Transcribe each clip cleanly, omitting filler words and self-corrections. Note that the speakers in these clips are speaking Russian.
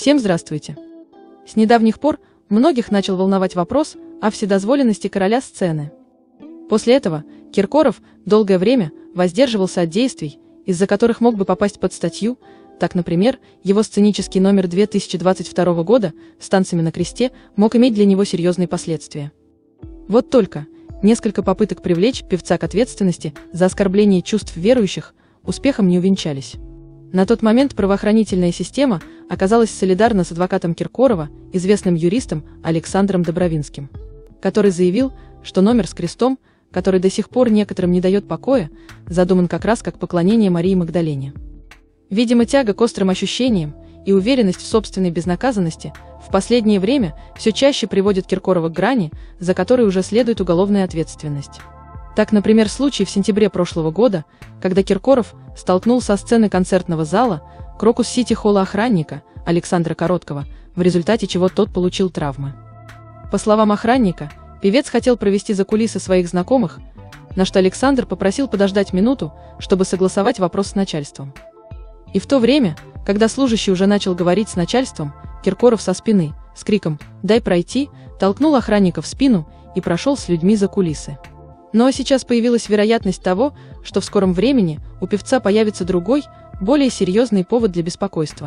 Всем здравствуйте! С недавних пор многих начал волновать вопрос о вседозволенности короля сцены. После этого Киркоров долгое время воздерживался от действий, из-за которых мог бы попасть под статью. Так, например, его сценический номер 2022 года с танцами на кресте мог иметь для него серьезные последствия. Вот только несколько попыток привлечь певца к ответственности за оскорбление чувств верующих успехом не увенчались. На тот момент правоохранительная система оказалась солидарна с адвокатом Киркорова, известным юристом Александром Добровинским, который заявил, что номер с крестом, который до сих пор некоторым не дает покоя, задуман как раз как поклонение Марии Магдалене. Видимо, тяга к острым ощущениям и уверенность в собственной безнаказанности в последнее время все чаще приводит Киркорова к грани, за которой уже следует уголовная ответственность. Так, например, случай в сентябре прошлого года, когда Киркоров столкнул со сцены концертного зала Крокус-Сити-холла охранника Александра Короткова, в результате чего тот получил травмы. По словам охранника, певец хотел провести за кулисы своих знакомых, на что Александр попросил подождать минуту, чтобы согласовать вопрос с начальством. И в то время, когда служащий уже начал говорить с начальством, Киркоров со спины, с криком «Дай пройти!» толкнул охранника в спину и прошел с людьми за кулисы. Но сейчас появилась вероятность того, что в скором времени у певца появится другой, более серьезный повод для беспокойства.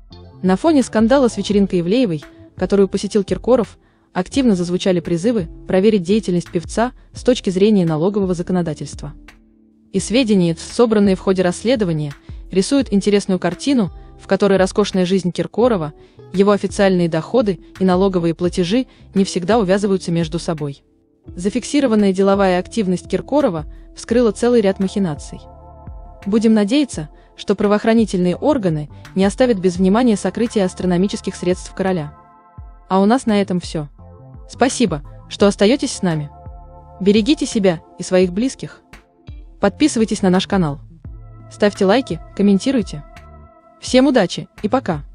На фоне скандала с вечеринкой Ивлеевой, которую посетил Киркоров, активно зазвучали призывы проверить деятельность певца с точки зрения налогового законодательства. И сведения, собранные в ходе расследования, рисуют интересную картину, в которой роскошная жизнь Киркорова, его официальные доходы и налоговые платежи не всегда увязываются между собой. Зафиксированная деловая активность Киркорова вскрыла целый ряд махинаций. Будем надеяться, что правоохранительные органы не оставят без внимания сокрытие астрономических средств короля. А у нас на этом все. Спасибо, что остаетесь с нами. Берегите себя и своих близких. Подписывайтесь на наш канал. Ставьте лайки, комментируйте. Всем удачи и пока!